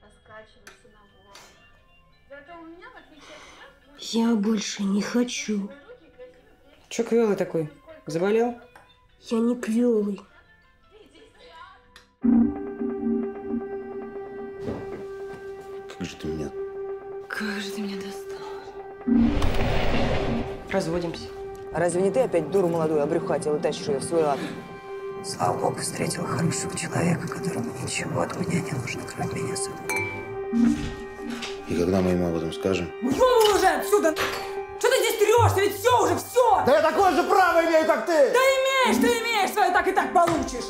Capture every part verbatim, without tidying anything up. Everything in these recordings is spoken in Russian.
Я больше не хочу. Че квелый такой? Заболел? Я не квелый. Как же ты меня... Как же ты меня достал. Разводимся. А разве не ты опять дуру молодую обрюхатил и тащишь ее в свой ад? Слава Богу, встретила хорошего человека, которому ничего от меня не нужно, кроме меня самого. И когда мы ему об этом скажем? Уйдем уже отсюда! Что ты здесь трешься? Ведь все уже, все! Да я такое же право имею, как ты! Да имеешь, ты имеешь, свое так и так получишь!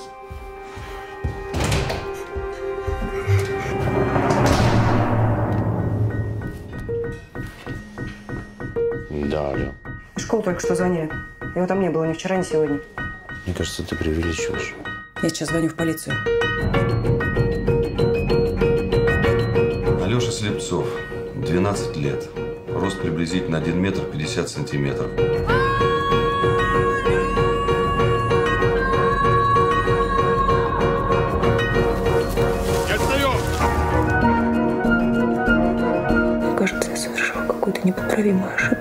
Да, алло. В школу только что звонили. Его там не было ни вчера, ни сегодня. Мне кажется, ты преувеличиваешь. Я сейчас звоню в полицию. Алеша Слепцов, двенадцать лет. Рост приблизительно один метр пятьдесят сантиметров. Мне кажется, я совершил какую-то непоправимую ошибку.